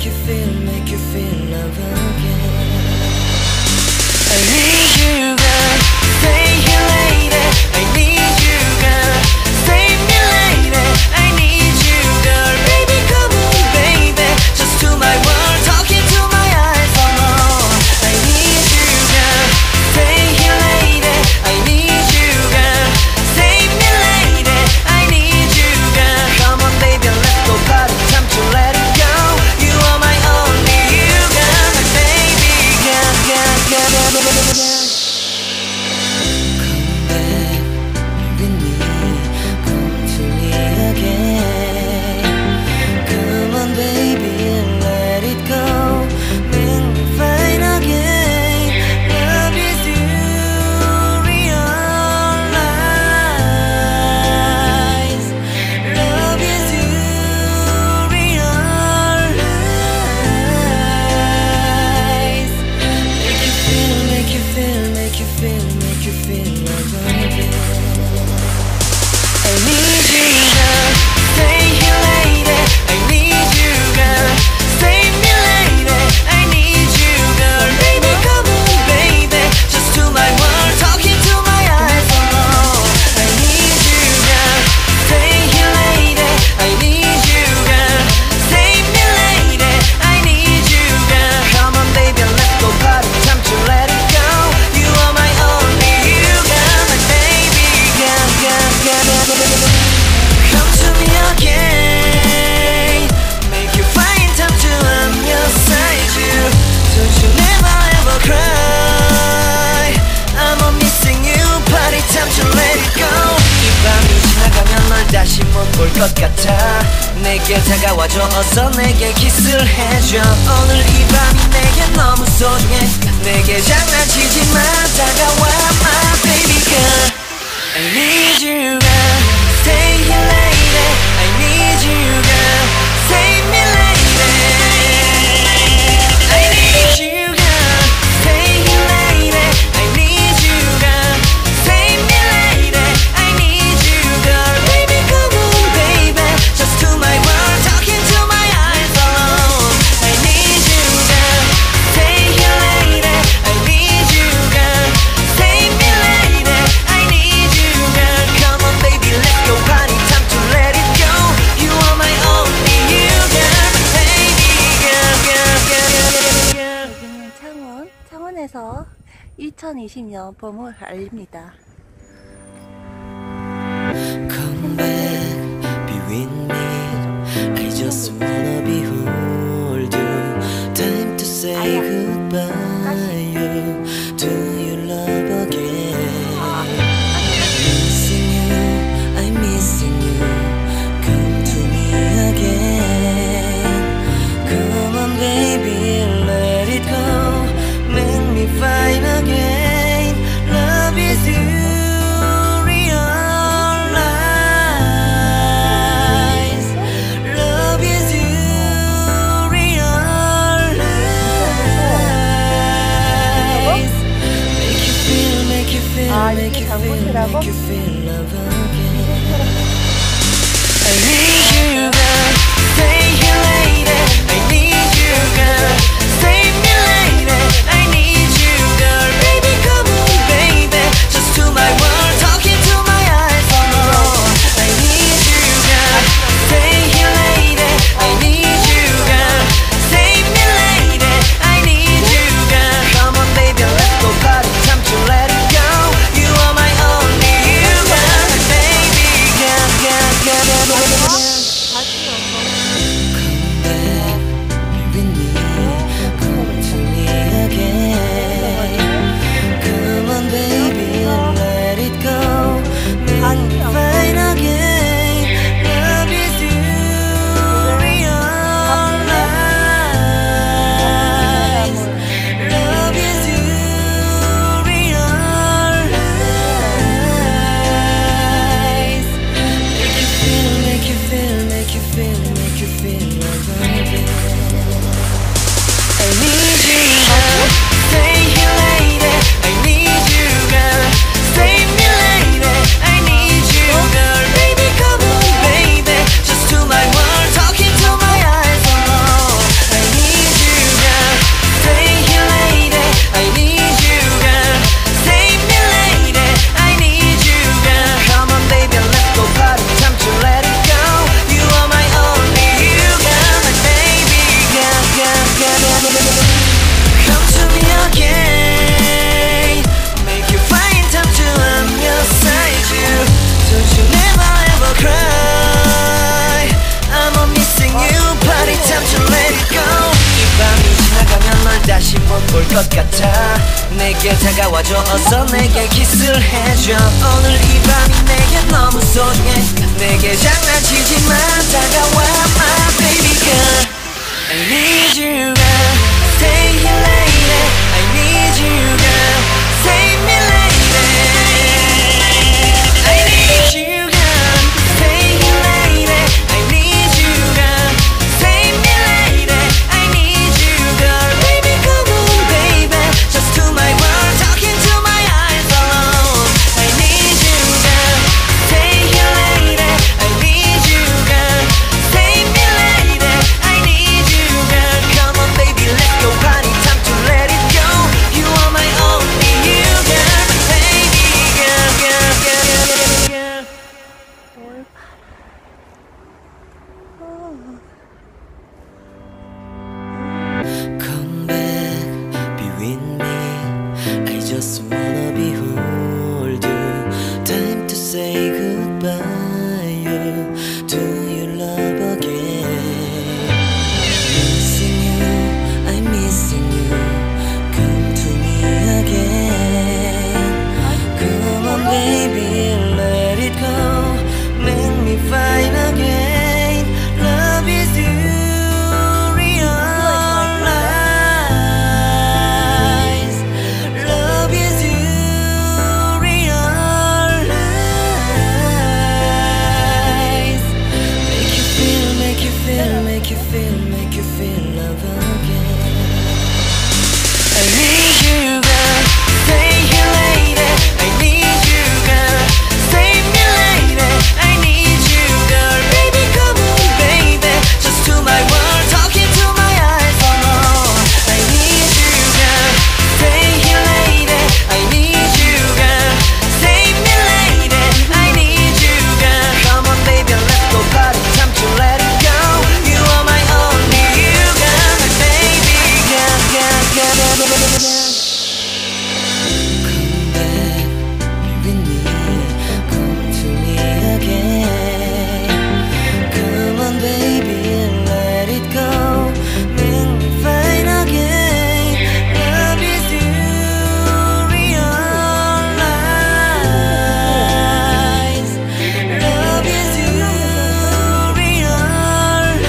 make you feel love again. I need you, girl, stay here lady. I need you, girl, save me lady. I need you, girl, baby, come on, baby. Just to my world, talking to my eyes alone. I need you, girl, stay here lady. I need you, girl, save me lady. I need you, girl, come on, baby, let's go party, time to let it go. You are my only you, girl, my baby, girl, girl, girl, girl, girl, girl. 다시 못 볼 것 같아. 내게 다가와줘, 어서 내게 키스를 해줘. 오늘 이 밤이 내게 너무 소중해. 내게 장난치지 마, 다가와 my baby girl. I need you girl, stay here lady. I need you girl, save me lady. I need you girl, stay here lady. I need you girl, save me lady. I need you girl, baby come on baby, just to my world, talking to my eyes alone. I need you girl, stay here lady. I need you girl, save me lady. I need you girl, come on baby, let's go party, time to let it go. You are my only you girl, baby girl, girl, girl, girl, girl. 여기는 창원에서 2020년 봄을 알립니다. Come back, be with me. I just wanna behold you. Time to say goodbye. You, do you love again? Missing you, I'm missing you. Come to me again. Come on, baby, let it go. Make me fine again. Love is you. 이게 장군이라고? I need you girl, stay here lady. I need you girl, save me lady. I need you girl, baby come on baby, just to my world, talking to my eyes alone. I need you girl, stay here lady. I need you girl, save me lady. I need you girl, come on baby, let's go party, time to let it go. You are my only you girl, baby. 내게 다가와줘 어서 내게 키스를 해줘 오늘 이 밤이 내게 너무 소중해 내게 장난치지 마 다가와 my baby girl I need you girl stay here lady I need you girl save me lady I need you girl stay here lady I need you girl save me lady I need you girl baby come on baby just to my world talking to my eyes alone I need you girl stay here lady I need you girl save me lady I need you girl come on baby let's go party time to let it go you are my only you girl baby girl girl girl girl girl 뭘 Come back, be with me. I just wanna behold you. Time to say goodbye. You do you love again? Missing you, I'm missing you. Come to me again. Come on, baby, let it go. Make me fine again. Love is you. Make you feel love again. I need you, girl. Stay here, lady. I need you, girl. Save me, lady. I need you, girl. Baby, come on, baby. Just to my world, talking to my eyes alone. I need you, girl. Stay here, lady. I need you, girl. Save me, lady. I need you, girl. Come on, baby, let's go party. Time to let it go. You are my only you, girl. My baby, girl, girl, girl, girl, girl. Come back, be with me. Come to me again. Come on, baby, let it go. Make me fine again. Love is you, realize. Love is you, realize.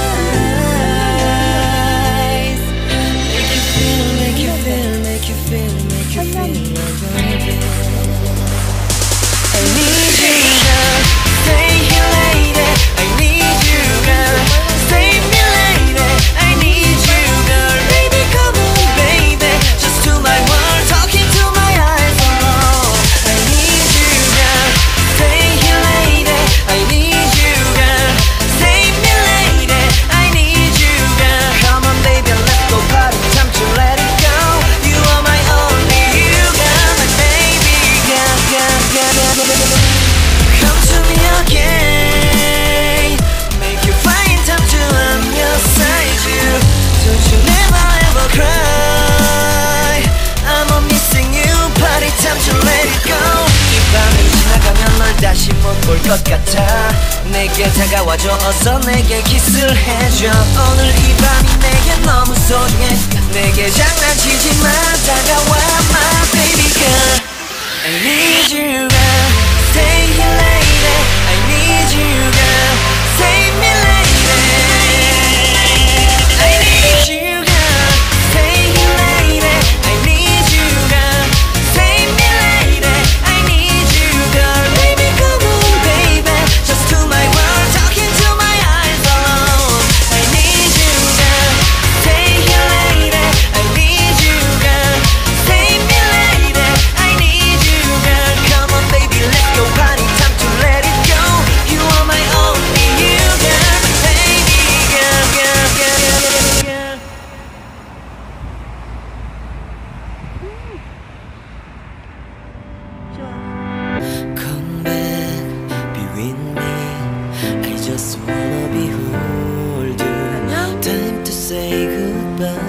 Make you feel, make you feel, make you feel, make you feel love again. I need you, girl. Stay here, lady. I need you, girl. Save me, lady. I need you, girl. Baby, come on, baby. Just to my world, talking to my eyes alone. I need you, girl. Stay here, lady. I need you, girl. Save me, lady. I need you, girl. Come on, baby, let's go party. Time to let it go. You are my only you, girl. My baby, girl, girl, girl, girl, girl. Come to me again. Make you find time to I'm your side, you. Don't you never ever cry. I'm on missing you. Party time to let it go. 이 밤이 지나가면 널 다시 못 볼 것 같아. 내게 다가와줘 어서 내게 키스를 해줘 오늘 이 밤이 내게 너무 소중해 내게 장난치지 마 다가와 my baby girl I need you girl stay here lady I need you girl save me lady I need you girl stay here lady I need you girl save me lady I need you girl baby come on baby just to my world talking to my eyes alone I need you girl stay here lady I need you girl save me lady I need you girl come on baby let's go party time to let it go you are my only you girl baby girl girl girl girl girl 좋아. Come back, be with me. I just wanna behold you. 안녕. Time to say goodbye.